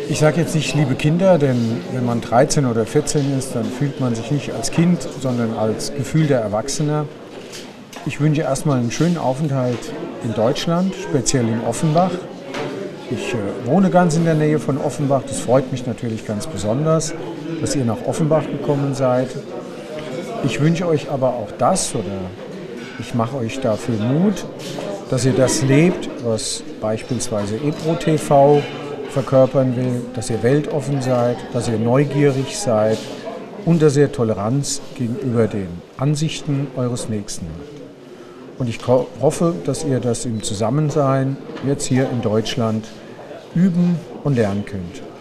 Ich sage jetzt nicht liebe Kinder, denn wenn man 13 oder 14 ist, dann fühlt man sich nicht als Kind, sondern als gefühlter Erwachsener. Ich wünsche erstmal einen schönen Aufenthalt in Deutschland, speziell in Offenbach. Ich wohne ganz in der Nähe von Offenbach. Das freut mich natürlich ganz besonders, dass ihr nach Offenbach gekommen seid. Ich wünsche euch aber auch das, oder ich mache euch dafür Mut, dass ihr das lebt, was beispielsweise EPRO TV verkörpern will, dass ihr weltoffen seid, dass ihr neugierig seid und dass ihr Toleranz gegenüber den Ansichten eures Nächsten habt. Und ich hoffe, dass ihr das im Zusammensein jetzt hier in Deutschland üben und lernen könnt.